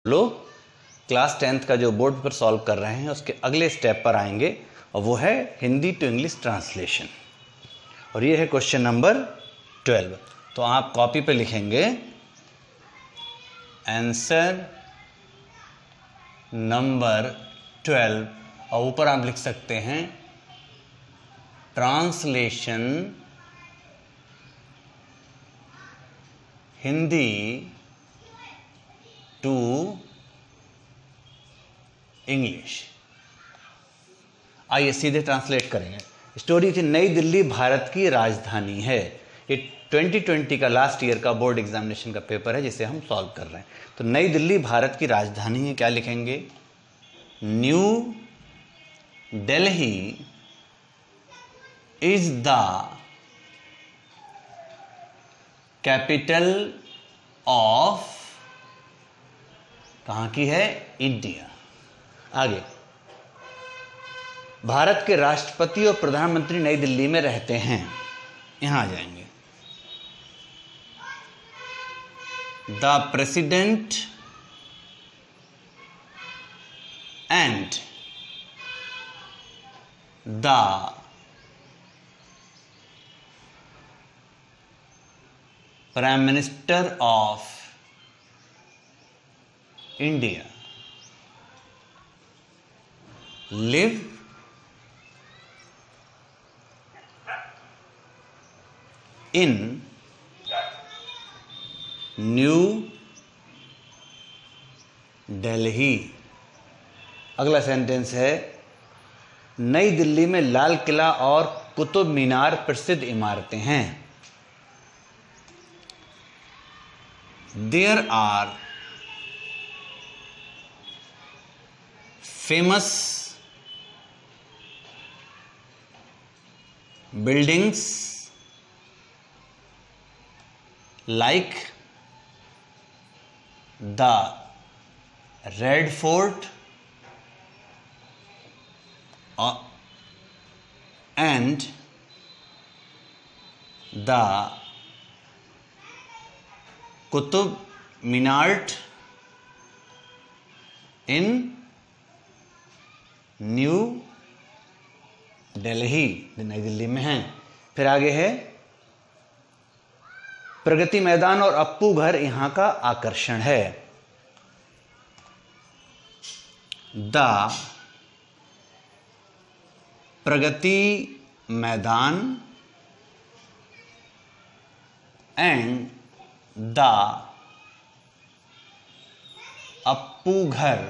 लोग class 10th का जो बोर्ड पेपर सॉल्व कर रहे हैं उसके अगले स्टेप पर आएंगे और वो है हिंदी टू इंग्लिश ट्रांसलेशन। और ये है क्वेश्चन नंबर 12। तो आप कॉपी पे लिखेंगे आंसर नंबर 12 और ऊपर आप लिख सकते हैं ट्रांसलेशन हिंदी टू इंग्लिश। आइए सीधे ट्रांसलेट करेंगे। स्टोरी थी नई दिल्ली भारत की राजधानी है। ये 2020 का लास्ट ईयर का बोर्ड एग्जामिनेशन का पेपर है जिसे हम सॉल्व कर रहे हैं। तो नई दिल्ली भारत की राजधानी है, क्या लिखेंगे? New Delhi is the capital of, कहां की है? इंडिया। आगे, भारत के राष्ट्रपति और प्रधानमंत्री नई दिल्ली में रहते हैं। यहां आ जाएंगे। The president and the prime minister of India live in New Delhi. अगला सेंटेंस है नई दिल्ली में लाल किला और कुतुब मीनार प्रसिद्ध इमारतें हैं। There are famous buildings like the Red Fort and the Qutub Minar in New Delhi, नई दिल्ली में हैं। फिर आगे है प्रगति मैदान और अप्पू घर यहां का आकर्षण है। The Pragati Maidan and the Appu Ghar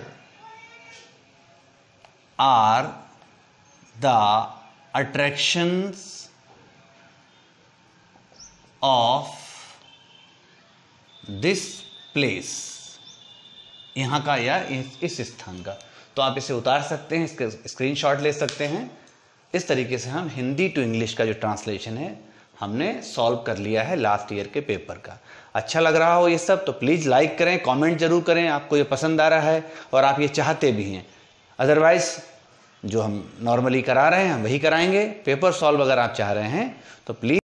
are the attractions of this place, यहां का या इस स्थान का। तो आप इसे उतार सकते हैं, इसका स्क्रीनशॉट ले सकते हैं। इस तरीके से हम हिंदी टू इंग्लिश का जो ट्रांसलेशन है हमने सॉल्व कर लिया है लास्ट ईयर के पेपर का। अच्छा लग रहा हो ये सब तो प्लीज लाइक करें, कमेंट जरूर करें आपको ये पसंद आ रहा है और आप ये चाहते भी हैं। अदरवाइज जो हम नॉर्मली करा रहे हैं हम वही कराएंगे। पेपर सॉल्व अगर आप चाह रहे हैं तो प्लीज